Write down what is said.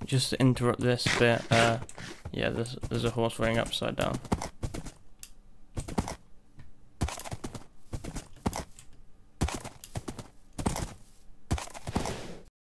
just to interrupt this bit, yeah, there's a horse running upside down.